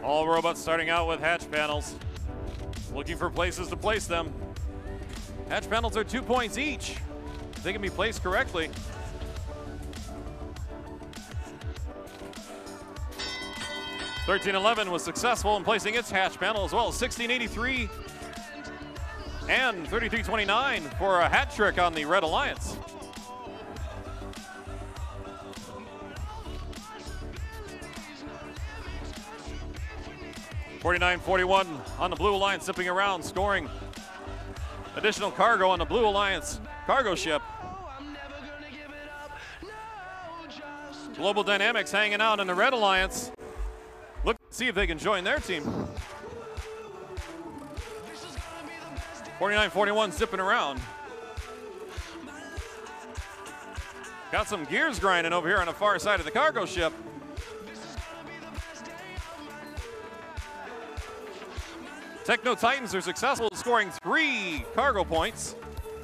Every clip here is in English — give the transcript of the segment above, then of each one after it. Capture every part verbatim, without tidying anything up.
All robots starting out with hatch panels, looking for places to place them. Hatch panels are two points each. They can be placed correctly. thirteen eleven was successful in placing its hatch panel as well as sixteen eighty-three and thirty-three twenty-nine for a hat trick on the Red Alliance. forty-nine forty-one on the Blue Alliance, zipping around, scoring additional cargo on the Blue Alliance cargo ship. Global Dynamics hanging out in the Red Alliance. Look to see if they can join their team. forty-nine forty-one zipping around. Got some gears grinding over here on the far side of the cargo ship. Techno Titans are successful, scoring three cargo points.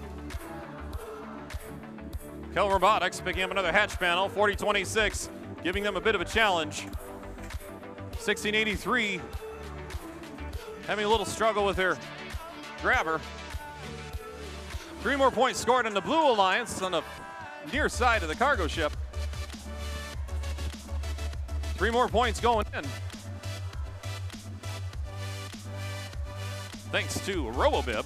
Kel Robotics picking up another hatch panel, forty twenty-six, giving them a bit of a challenge. sixteen eighty-three, having a little struggle with their grabber. Three more points scored in the Blue Alliance on the near side of the cargo ship. Three more points going in. Thanks to RoboBib.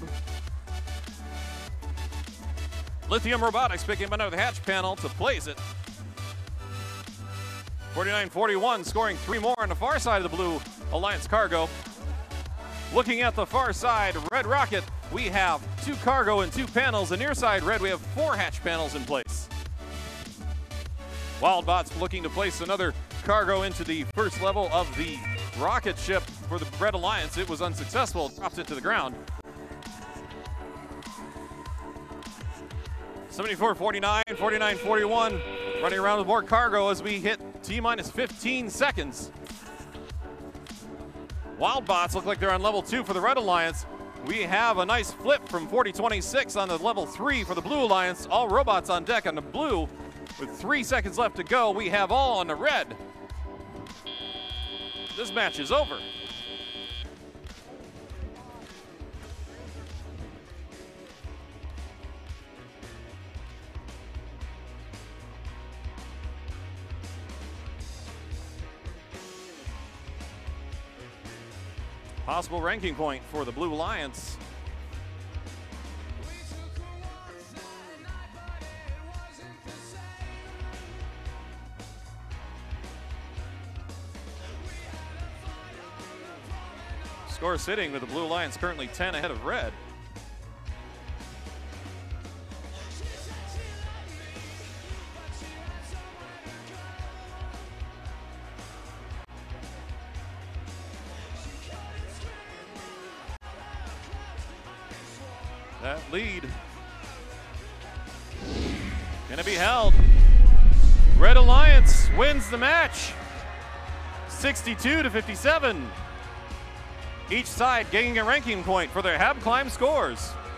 Lithium Robotics picking up another hatch panel to place it. forty-nine forty-one scoring three more on the far side of the Blue Alliance cargo. Looking at the far side, Red Rocket, we have two cargo and two panels. The near side, Red, we have four hatch panels in place. Wildbot's looking to place another cargo into the first level of the rocket ship for the Red Alliance. It was unsuccessful, drops it to the ground. seventy-four forty-nine, forty-nine forty-one, running around with more cargo as we hit T minus fifteen seconds. Wildbots look like they're on level two for the Red Alliance. We have a nice flip from forty twenty-six on the level three for the Blue Alliance. All robots on deck on the blue. With three seconds left to go, we have all on the red. This match is over. Possible ranking point for the Blue Alliance. Score sitting with the Blue Alliance currently ten ahead of Red. That lead gonna be held. Red Alliance wins the match, sixty-two to fifty-seven. Each side gaining a ranking point for their Hab Climb scores.